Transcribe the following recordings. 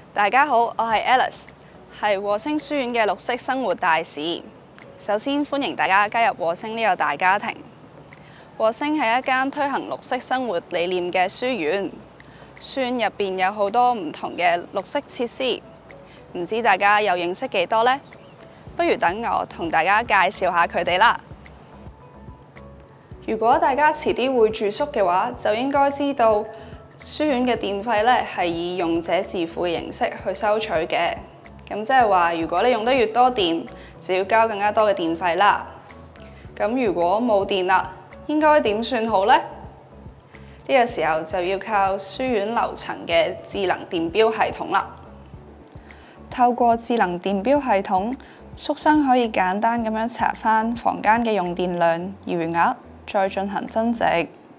大家好，我係 Alice， 係和聲書院嘅綠色生活大使。首先歡迎大家加入和聲呢個大家庭。和聲係一間推行綠色生活理念嘅書院，書院入邊有好多唔同嘅綠色設施，唔知大家又認識幾多呢？不如等我同大家介紹下佢哋啦。如果大家遲啲會住宿嘅話，就應該知道書院嘅電費咧係以用者自付嘅形式去收取嘅。咁即係話，如果你用得越多電，就要交更加多嘅電費啦。咁如果冇電啦，應該點算好呢？呢個時候就要靠書院樓層嘅智能電錶系統啦。透過智能電錶系統，宿生可以簡單咁樣查返房間嘅用電量、餘額，再進行增值。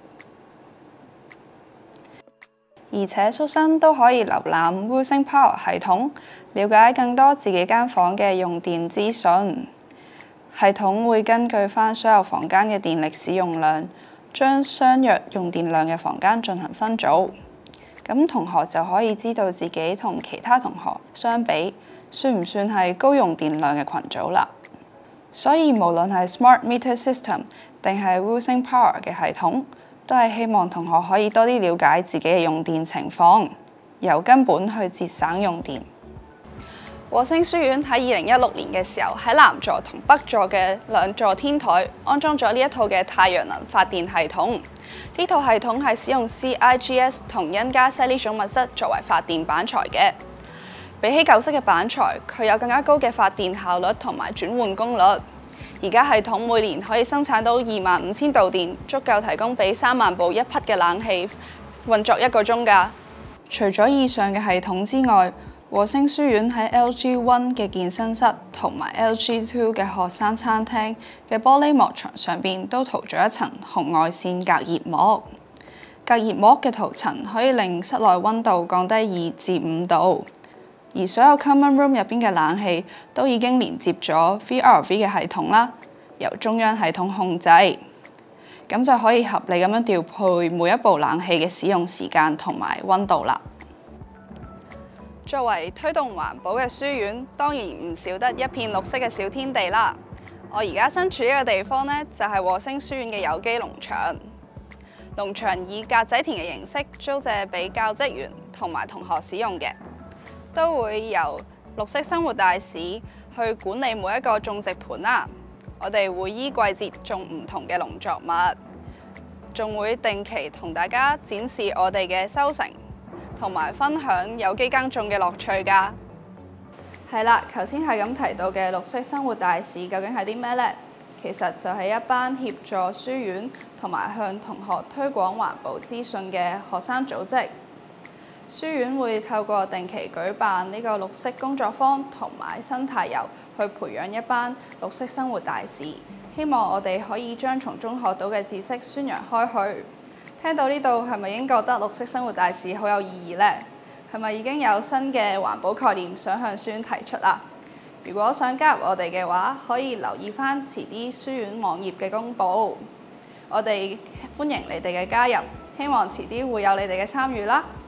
而且宿生都可以瀏覽 Wooxing Power 系統，了解更多自己間房嘅用電資訊。系統會根據返所有房間嘅電力使用量，將相若用電量嘅房間進行分組。咁同學就可以知道自己同其他同學相比，算唔算係高用電量嘅群組啦。所以無論係 Smart Meter System 定係 Wooxing Power 嘅系統，都係希望同學可以多啲了解自己嘅用電情況，由根本去節省用電。和聲書院喺2016年嘅時候，喺南座同北座嘅兩座天台安裝咗呢一套嘅太陽能發電系統。呢套系統係使用 CIGS 同因加西呢種物質作為發電板材嘅。比起舊式嘅板材，佢有更加高嘅發電效率同埋轉換功率。而家系統每年可以生產到25,000度電，足夠提供俾3萬部一匹嘅冷氣運作1個鐘㗎。除咗以上嘅系統之外，和聲書院喺 LG1 嘅健身室同埋 LG2 嘅學生餐廳嘅玻璃幕牆上邊都塗咗一層紅外線隔熱膜。隔熱膜嘅塗層可以令室內溫度降低2至5度。而所有 common room 入邊嘅冷氣都已經連接咗 VRV 嘅系統啦，由中央系統控制，咁就可以合理咁樣調配每一部冷氣嘅使用時間同埋溫度啦。作為推動環保嘅書院，當然唔少得一片綠色嘅小天地啦。我而家身處呢個地方呢，就係和聲書院嘅有機農場。農場以格仔田嘅形式租借俾教職員同埋同學使用嘅。都會由綠色生活大使去管理每一個種植盤啦。我哋會依季節種唔同嘅農作物，仲會定期同大家展示我哋嘅收成，同埋分享有機耕種嘅樂趣㗎。係啦，頭先係咁提到嘅綠色生活大使究竟係啲咩呢？其實就係一班協助書院同埋向同學推廣環保資訊嘅學生組織。書院會透過定期舉辦呢個綠色工作坊同埋生態遊，去培養一班綠色生活大使。希望我哋可以將從中學到嘅知識宣揚開去。聽到呢度係咪已經覺得綠色生活大使好有意義呢？係咪已經有新嘅環保概念想向書院提出啦？如果想加入我哋嘅話，可以留意返遲啲書院網頁嘅公佈。我哋歡迎你哋嘅加入，希望遲啲會有你哋嘅參與啦。